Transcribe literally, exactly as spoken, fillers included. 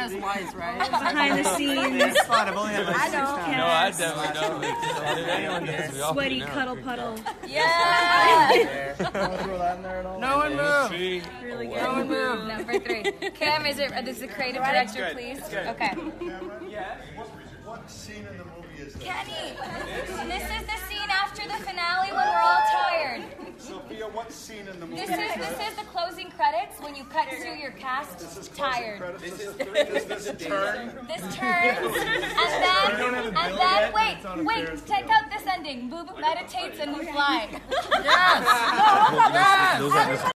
has lies, right? Behind the scenes. It's fun. I've only had like I six don't. times. No, I definitely don't. Anyone does, we all Sweaty know. cuddle puddle. Yeah. Throw that in there at all? No one move. Three. Really No one good. move. Number three. Cam, is it? Is the creative director, please? Okay. What scene in the movie is this? Kenny, this is the scene after the finale when we're all tired. Sophia, what scene in the movie This is is this? this is the closing credits when you cut to your cast This is closing tired. credits. This is three. This is a turn. This turns, and then and then wait, wait, check out this ending. Boob meditates and we fly. Yes. Those are